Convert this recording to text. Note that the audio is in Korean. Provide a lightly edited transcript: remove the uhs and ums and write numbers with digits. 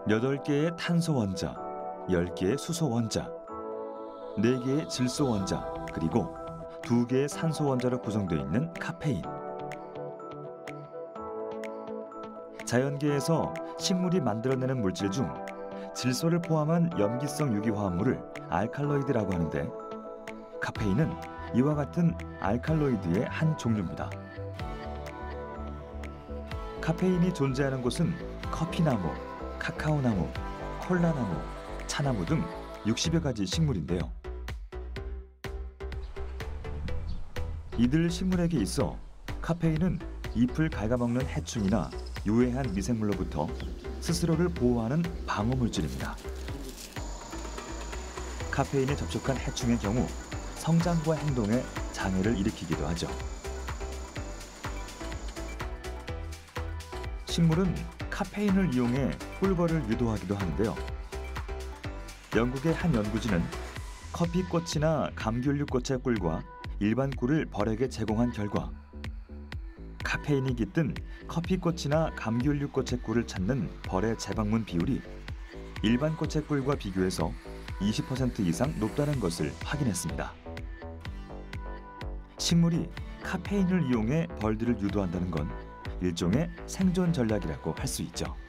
8개의 탄소 원자, 10개의 수소 원자, 4개의 질소 원자, 그리고 2개의 산소 원자로 구성되어 있는 카페인. 자연계에서 식물이 만들어내는 물질 중 질소를 포함한 염기성 유기화합물을 알칼로이드라고 하는데, 카페인은 이와 같은 알칼로이드의 한 종류입니다. 카페인이 존재하는 곳은 커피나무, 카카오나무, 콜라나무, 차나무 등 60여 가지 식물인데요. 이들 식물에게 있어 카페인은 잎을 갉아먹는 해충이나 유해한 미생물로부터 스스로를 보호하는 방어물질입니다. 카페인에 접촉한 해충의 경우 성장과 행동에 장애를 일으키기도 하죠. 식물은 카페인을 이용해 꿀벌을 유도하기도 하는데요. 영국의 한 연구진은 커피꽃이나 감귤류꽃의 꿀과 일반 꿀을 벌에게 제공한 결과 카페인이 깃든 커피꽃이나 감귤류꽃의 꿀을 찾는 벌의 재방문 비율이 일반 꽃의 꿀과 비교해서 20% 이상 높다는 것을 확인했습니다. 식물이 카페인을 이용해 벌들을 유도한다는 건 일종의 생존 전략이라고 할 수 있죠.